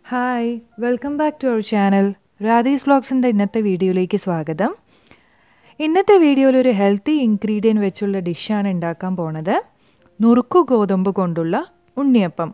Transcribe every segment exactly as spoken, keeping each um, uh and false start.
Hi, welcome back to our channel. Radee's Vlogs in the ഇന്നത്തെ വീഡിയോയിലേക്ക് സ്വാഗതം. ഇന്നത്തെ വീഡിയോയിൽ ഒരു ഹെൽത്തി ഇൻഗ്രീഡിയന്റ് വെച്ചുള്ള ഡിഷ് ആണ് ഉണ്ടാക്കാൻ പോണത്. നുറുക്കു ഗോതമ്പ് കൊണ്ടുള്ള ഉണ്ണിയപ്പം.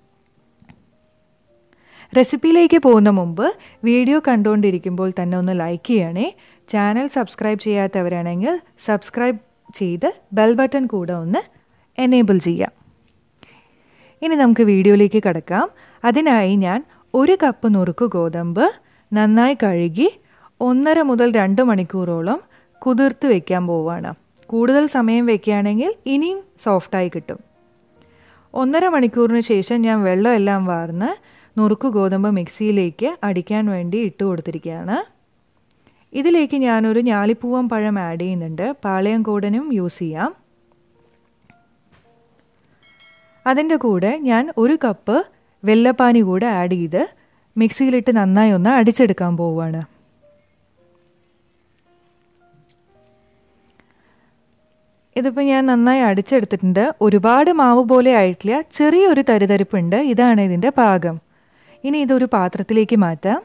റെസിപ്പിയിലേക്ക് പോകുന്ന മുമ്പ് വീഡിയോ കണ്ടുകൊണ്ടിരിക്കുമ്പോൾ തന്നെ ഒന്ന് ലൈക്ക് ചെയ്യണേ. ചാനൽ സബ്സ്ക്രൈബ് ചെയ്യാത്തവരാണെങ്കിൽ സബ്സ്ക്രൈബ് ചെയ്ത് ബെൽ ബട്ടൺ കൂടെ ഒന്ന് എനേബിൾ ചെയ്യാം. ഇനി നമുക്ക് വീഡിയോയിലേക്ക് കടക്കാം. അതിനായി ഞാൻ ഒരു കപ്പ് നുറുക്ക് ഗോതമ്പ് നന്നായി കഴുകി ഒന്നര മുതൽ രണ്ട് മണിക്കൂറോളം കുതിർത്ത് വെക്കാൻ പോവുകയാണ്. കൂടുതൽ സമയം വെക്കുകയാണെങ്കിൽ ഇനിയും സോഫ്റ്റായി കിട്ടും. ഒന്നര മണിക്കൂറിന് ശേഷം ഞാൻ വെള്ളമെല്ലാം വാർന്ന് നുറുക്ക് ഗോതമ്പ് മിക്സിയിലേക്ക് അടിക്കാൻ വേണ്ടി ഇട്ട് കൊടുത്തിരിക്കുകയാണ്. ഇതിലേക്ക് ഞാനൊരു ഞാലിപ്പൂവൻ പഴം ആഡ് ചെയ്യുന്നുണ്ട്. പാളയംകോടനും യൂസ് ചെയ്യാം. അതിൻ്റെ കൂടെ ഞാൻ ഒരു കപ്പ് വെള്ളപ്പാനി കൂടെ ആഡ് ചെയ്ത് മിക്സിയിലിട്ട് നന്നായി ഒന്ന് അടിച്ചെടുക്കാൻ പോവുകയാണ്. ഇതിപ്പോൾ ഞാൻ നന്നായി അടിച്ചെടുത്തിട്ടുണ്ട്. ഒരുപാട് മാവ് പോലെ ആയിട്ടില്ല, ചെറിയൊരു തരിതരിപ്പുണ്ട്. ഇതാണ് ഇതിൻ്റെ പാകം. ഇനി ഇതൊരു പാത്രത്തിലേക്ക് മാറ്റാം.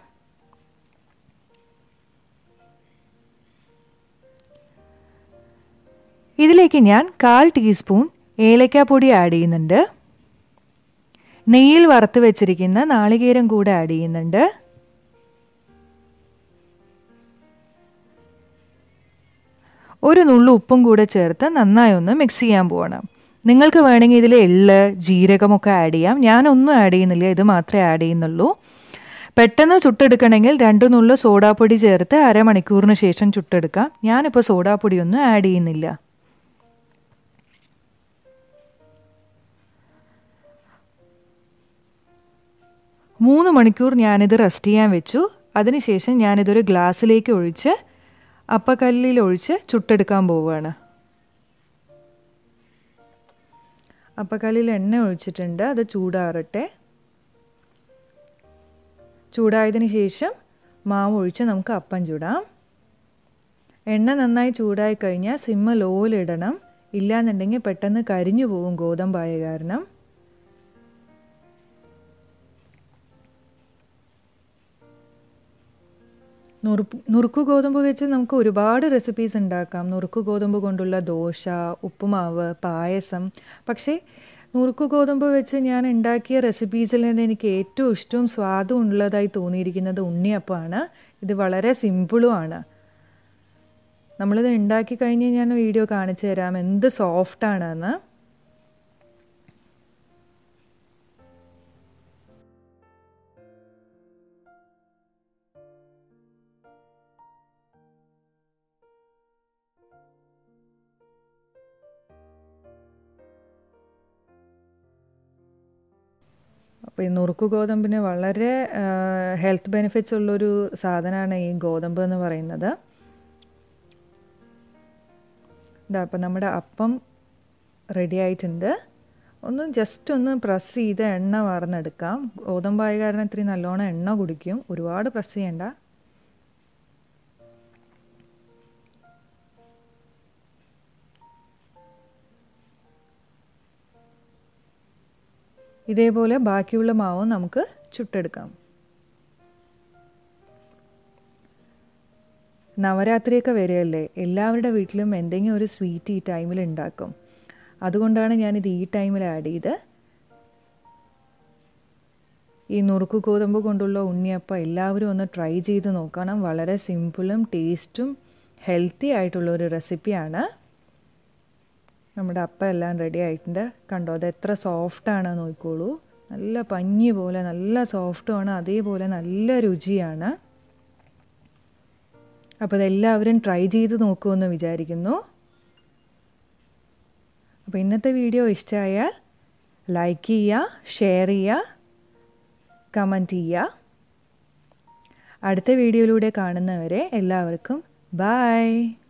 ഇതിലേക്ക് ഞാൻ കാൽ ടീസ്പൂൺ ഏലക്കാപ്പൊടി ആഡ് ചെയ്യുന്നുണ്ട്. നെയ്യിൽ വറുത്ത് വെച്ചിരിക്കുന്ന നാളികേരം കൂടെ ആഡ് ചെയ്യുന്നുണ്ട്. ഒരു നുള്ളു ഉപ്പും കൂടെ ചേർത്ത് നന്നായി ഒന്ന് മിക്സ് ചെയ്യാൻ പോകണം. നിങ്ങൾക്ക് വേണമെങ്കിൽ ഇതിൽ എള്ള് ജീരകമൊക്കെ ആഡ് ചെയ്യാം. ഞാനൊന്നും ആഡ് ചെയ്യുന്നില്ല, ഇത് മാത്രമേ ആഡ് ചെയ്യുന്നുള്ളൂ. പെട്ടെന്ന് ചുട്ടെടുക്കണമെങ്കിൽ രണ്ട് നുള്ളു സോഡാപ്പൊടി ചേർത്ത് അരമണിക്കൂറിന് ശേഷം ചുട്ടെടുക്കാം. ഞാനിപ്പോൾ സോഡാപ്പൊടിയൊന്നും ആഡ് ചെയ്യുന്നില്ല. മൂന്ന് മണിക്കൂർ ഞാനിത് റെസ്റ്റ് ചെയ്യാൻ വെച്ചു. അതിനുശേഷം ഞാനിതൊരു ഗ്ലാസ്സിലേക്ക് ഒഴിച്ച് അപ്പക്കല്ലിൽ ഒഴിച്ച് ചുട്ടെടുക്കാൻ പോവുകയാണ്. അപ്പക്കല്ലിൽ എണ്ണ ഒഴിച്ചിട്ടുണ്ട്. അത് ചൂടാറട്ടെ. ചൂടായതിന് ശേഷം മാവ് ഒഴിച്ച് നമുക്ക് അപ്പം ചുടാം. എണ്ണ നന്നായി ചൂടായി കഴിഞ്ഞാൽ സിമ്മ് ലോയിലിടണം. ഇല്ലാന്നുണ്ടെങ്കിൽ പെട്ടെന്ന് കരിഞ്ഞു പോകും ഗോതമ്പായ കാരണം. നുറുക്ക് നുറുക്ക് ഗോതമ്പ് വെച്ച് നമുക്ക് ഒരുപാട് റെസിപ്പീസ് ഉണ്ടാക്കാം. നുറുക്ക് ഗോതമ്പ് കൊണ്ടുള്ള ദോശ, ഉപ്പുമാവ്, പായസം. പക്ഷേ നുറുക്ക് ഗോതമ്പ് വെച്ച് ഞാൻ ഉണ്ടാക്കിയ റെസിപ്പീസിൽ നിന്ന് എനിക്ക് ഏറ്റവും ഇഷ്ടവും സ്വാദും ഉള്ളതായി തോന്നിയിരിക്കുന്നത് ഉണ്ണിയപ്പമാണ്. ഇത് വളരെ സിമ്പിളുമാണ്. നമ്മളിത് ഉണ്ടാക്കി കഴിഞ്ഞ് ഞാൻ വീഡിയോ കാണിച്ചു തരാം എന്ത് സോഫ്റ്റാണെന്ന്. അപ്പോൾ ഈ നുറുക്ക് ഗോതമ്പിന് വളരെ ഹെൽത്ത് ബെനിഫിറ്റ്സ് ഉള്ളൊരു സാധനമാണ് ഈ ഗോതമ്പ് എന്ന് പറയുന്നത്. ഇതാ അപ്പോൾ നമ്മുടെ അപ്പം റെഡി ആയിട്ടുണ്ട്. ഒന്ന് ജസ്റ്റ് ഒന്ന് പ്രസ് ചെയ്ത് എണ്ണ വാർന്നെടുക്കാം. ഗോതമ്പായ കാരണം ഇത്തിരി നല്ലോണം എണ്ണ കുടിക്കും. ഒരുപാട് പ്രസ് ചെയ്യണ്ട. ഇതേപോലെ ബാക്കിയുള്ള മാവും നമുക്ക് ചുട്ടെടുക്കാം. നവരാത്രിയൊക്കെ വരികയല്ലേ, എല്ലാവരുടെ വീട്ടിലും എന്തെങ്കിലും ഒരു സ്വീറ്റ് ഈ ടൈമിൽ ഉണ്ടാക്കും. അതുകൊണ്ടാണ് ഞാനിത് ഈ ടൈമിൽ ആഡ് ചെയ്ത്. ഈ നുറുക്ക് ഗോതമ്പ് കൊണ്ടുള്ള ഉണ്ണിയപ്പം എല്ലാവരും ഒന്ന് ട്രൈ ചെയ്ത് നോക്കണം. വളരെ സിമ്പിളും ടേസ്റ്റും ഹെൽത്തി ആയിട്ടുള്ള ഒരു റെസിപ്പിയാണ്. നമ്മുടെ അപ്പം എല്ലാം റെഡി ആയിട്ടുണ്ട്. കണ്ടോ, അത് എത്ര സോഫ്റ്റാണ് നോക്കിക്കോളൂ. നല്ല പഞ്ഞി പോലെ നല്ല സോഫ്റ്റുമാണ്, അതേപോലെ നല്ല രുചിയാണ്. അപ്പോൾ ഇതെല്ലാവരും ട്രൈ ചെയ്ത് നോക്കുമെന്ന് വിചാരിക്കുന്നു. അപ്പോൾ ഇന്നത്തെ വീഡിയോ ഇഷ്ടമായാൽ ലൈക്ക് ചെയ്യുക, ഷെയർ ചെയ്യുക, കമൻറ്റ് ചെയ്യുക. അടുത്ത വീഡിയോയിലൂടെ കാണുന്നവരെ എല്ലാവർക്കും ബൈ.